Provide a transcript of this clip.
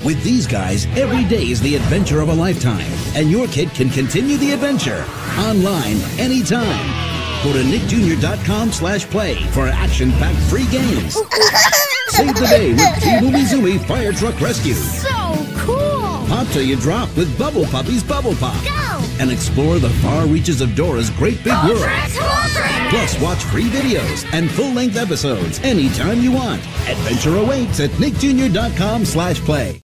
With these guys, every day is the adventure of a lifetime, and your kid can continue the adventure online anytime. Go to nickjr.com/play for action-packed free games. Save the day with T-Movie Zoomy Fire Truck Rescue. So cool! Pop till you drop with Bubble Puppies Bubble Pop. Go! And explore the far reaches of Dora's great big world. Plus, watch free videos and full-length episodes anytime you want. Adventure awaits at nickjr.com/play.